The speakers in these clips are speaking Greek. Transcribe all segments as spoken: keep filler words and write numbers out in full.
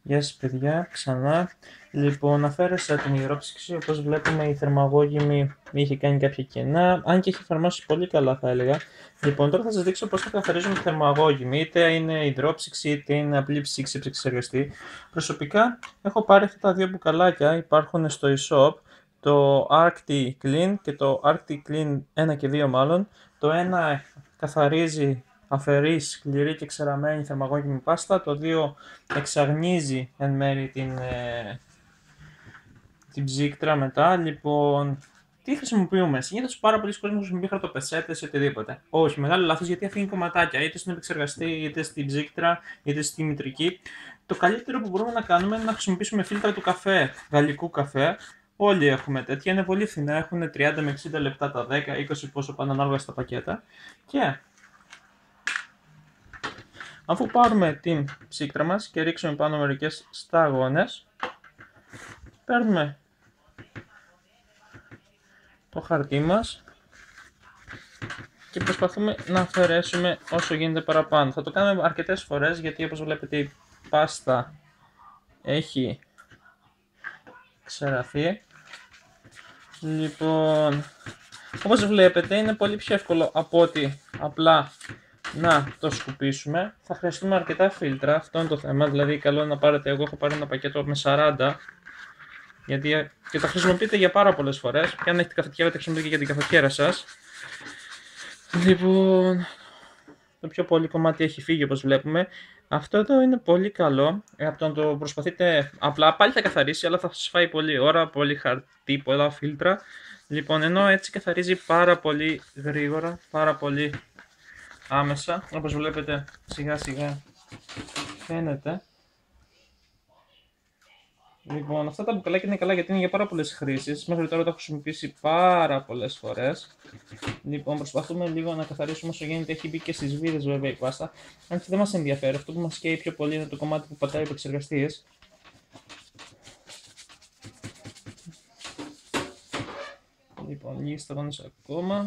Γεια σας παιδιά, ξανά. Λοιπόν, αφαίρεσα την υδρόψυξη, όπως βλέπουμε η θερμαγώγημη είχε κάνει κάποια κενά, αν και έχει εφαρμόσει πολύ καλά θα έλεγα. Λοιπόν, τώρα θα σας δείξω πώς θα καθαρίζουμε τη θερμαγώγημη, είτε είναι υδρόψυξη είτε είναι απλή ψήξη επεξεργαστή. Προσωπικά έχω πάρει αυτά τα δύο μπουκαλάκια, υπάρχουν στο e-shop, το Arctic Clean και το Arctic Clean ένα και δύο μάλλον. Το ένα καθαρίζει, αφαιρεί σκληρή και ξεραμένη θερμαγώγημη πάστα, το δύο εξαγνίζει εν μέρει την, ε, την ψύκτρα μετά. Λοιπόν, τι χρησιμοποιούμε? Συνήθως πάρα πολλοί κόσμοι χρησιμοποιούν χαρτοπετσέτες ή οτιδήποτε. Όχι, μεγάλο λάθος, γιατί αφήνει κομματάκια είτε στην επεξεργαστή, είτε στην ψύκτρα, είτε στη μητρική. Το καλύτερο που μπορούμε να κάνουμε είναι να χρησιμοποιήσουμε φίλτρα του καφέ, γαλλικού καφέ. Όλοι έχουμε τέτοια, είναι πολύ φθηνά, έχουν τριάντα με εξήντα λεπτά τα δέκα, είκοσι πόσο πάνε ανάλογα στα πακέτα. Και αφού πάρουμε την ψύκτρα μας και ρίξουμε πάνω μερικές σταγόνες, παίρνουμε το χαρτί μας και προσπαθούμε να αφαιρέσουμε όσο γίνεται παραπάνω. Θα το κάνουμε αρκετές φορές, γιατί όπως βλέπετε η πάστα έχει ξεραθεί. Λοιπόν, όπως βλέπετε είναι πολύ πιο εύκολο από ότι απλά να το σκουπίσουμε. Θα χρειαστούμε αρκετά φίλτρα, αυτό είναι το θέμα, δηλαδή καλό είναι να πάρετε, εγώ έχω πάρει ένα πακέτο με σαράντα, γιατί και τα χρησιμοποιείτε για πάρα πολλές φορές, και αν έχετε καφετιέρα τα χρησιμοποιείτε και για την καφετιέρα σας. Λοιπόν, το πιο πολύ κομμάτι έχει φύγει όπως βλέπουμε. Αυτό εδώ είναι πολύ καλό, από το να το προσπαθείτε απλά, πάλι θα καθαρίσει, αλλά θα σας φάει πολλή ώρα, πολύ χαρτί, πολλά φίλτρα. Λοιπόν, ενώ έτσι καθαρίζει πάρα πολύ γρήγορα, πάρα πολύ άμεσα, όπως βλέπετε σιγά σιγά φαίνεται. Λοιπόν, αυτά τα μπουκαλάκια είναι καλά γιατί είναι για πάρα πολλές χρήσεις. Μέχρι τώρα το έχω χρησιμοποιήσει πάρα πολλές φορές. Λοιπόν, προσπαθούμε λίγο να καθαρίσουμε όσο γίνεται. Έχει μπει και στις βίδες βέβαια η πάστα. Αν και δεν μας ενδιαφέρει, αυτό που μας καίει πιο πολύ είναι το κομμάτι που πατάει ο επεξεργαστής. Λοιπόν, λίγες σταγόνες ακόμα.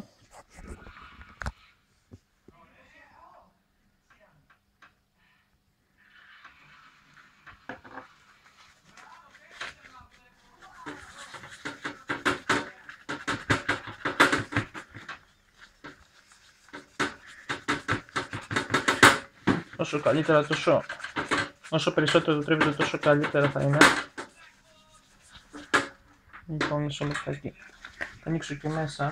Όσο καλύτερα, τόσο, όσο περισσότερο το τρίβετε, τόσο καλύτερα θα είναι. Λοιπόν, μισό λεπτάκι. Θα ανοίξω και μέσα.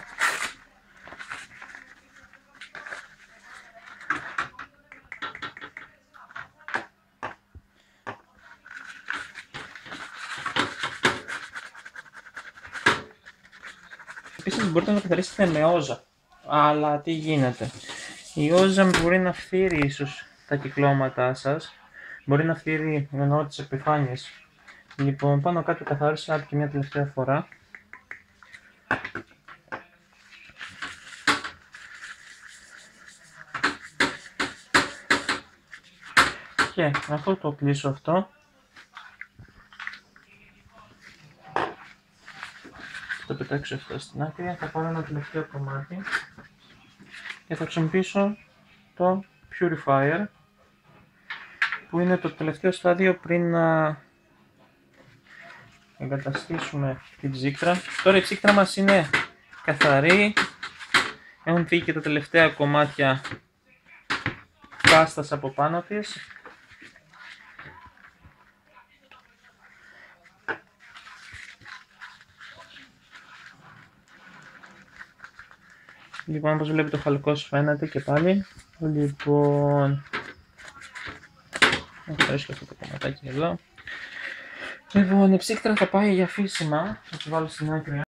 Επίσης μπορείτε να καθαρίσετε με όζα. Αλλά τι γίνεται? Η όζα μπορεί να φθείρει ίσως τα κυκλώματά σας. Μπορεί να φθείρει, εννοώ, τις επιφάνειες. Λοιπόν, πάνω κάτω καθάρισα και μια τελευταία φορά. Και αφού το κλείσω αυτό, το πετάξω αυτό στην άκρη, θα πάρω ένα τελευταίο κομμάτι και θα χρησιμοποιήσω το Purifier, που είναι το τελευταίο στάδιο πριν να εγκαταστήσουμε την ψύκτρα. Τώρα η ψύκτρα μας είναι καθαρή, έχουν φύγει και τα τελευταία κομμάτια πάστας από πάνω της. Λοιπόν, όπως βλέπετε ο χαλκός φαίνεται και πάλι. Λοιπόν, έχω αρέσει και αυτό το κομματάκι εδώ. Λοιπόν, η ψύκτρα θα πάει για φύσιμα, θα τη βάλω στην άκρη.